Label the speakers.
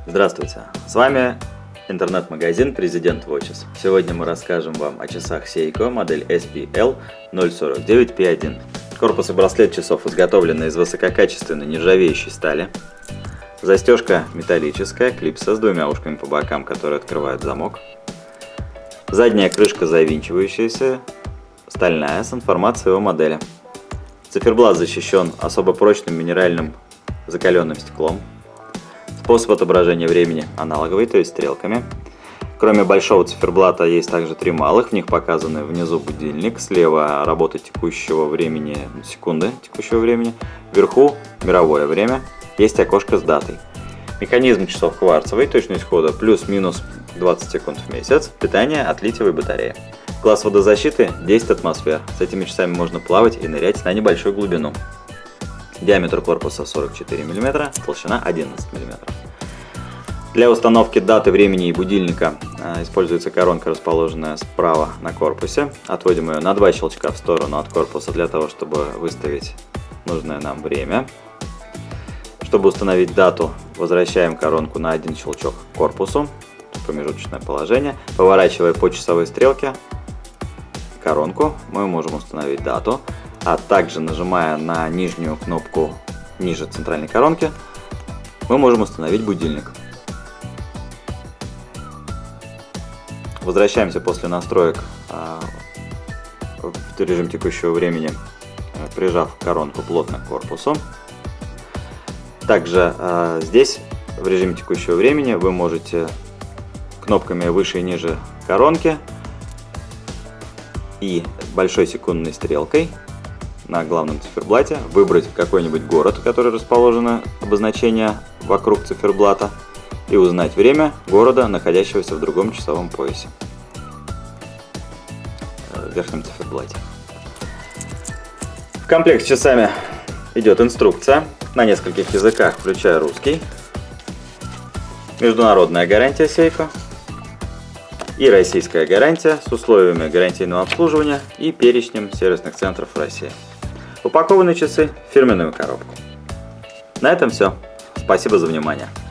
Speaker 1: Здравствуйте, с вами интернет-магазин President Watches. Сегодня мы расскажем вам о часах Seiko модель SPL 049P1. Корпус и браслет часов изготовлены из высококачественной нержавеющей стали. Застежка металлическая, клипса с двумя ушками по бокам, которые открывают замок. Задняя крышка завинчивающаяся, стальная, с информацией о модели. Циферблат защищен особо прочным минеральным закаленным стеклом. Способ отображения времени аналоговый, то есть стрелками. Кроме большого циферблата есть также три малых, в них показаны внизу будильник, слева работа текущего времени, секунды текущего времени, вверху мировое время, есть окошко с датой. Механизм часов кварцевый, точность хода плюс-минус 20 секунд в месяц, питание от литиевой батареи. Класс водозащиты 10 атмосфер, с этими часами можно плавать и нырять на небольшую глубину. Диаметр корпуса 44 мм, толщина 11 мм. Для установки даты, времени и будильника используется коронка, расположенная справа на корпусе. Отводим ее на 2 щелчка в сторону от корпуса для того, чтобы выставить нужное нам время. Чтобы установить дату, возвращаем коронку на 1 щелчок к корпусу, промежуточное положение. Поворачивая по часовой стрелке коронку, мы можем установить дату. А также нажимая на нижнюю кнопку ниже центральной коронки, мы можем установить будильник. Возвращаемся после настроек в режим текущего времени, прижав коронку плотно к корпусу. Также здесь в режиме текущего времени вы можете кнопками выше и ниже коронки и большой секундной стрелкой на главном циферблате выбрать какой-нибудь город, который расположено обозначение вокруг циферблата, и узнать время города, находящегося в другом часовом поясе в верхнем циферблате. В комплект с часами идет инструкция на нескольких языках, включая русский, международная гарантия Seiko и российская гарантия с условиями гарантийного обслуживания и перечнем сервисных центров России. Упакованы часы в фирменную коробку. На этом все. Спасибо за внимание.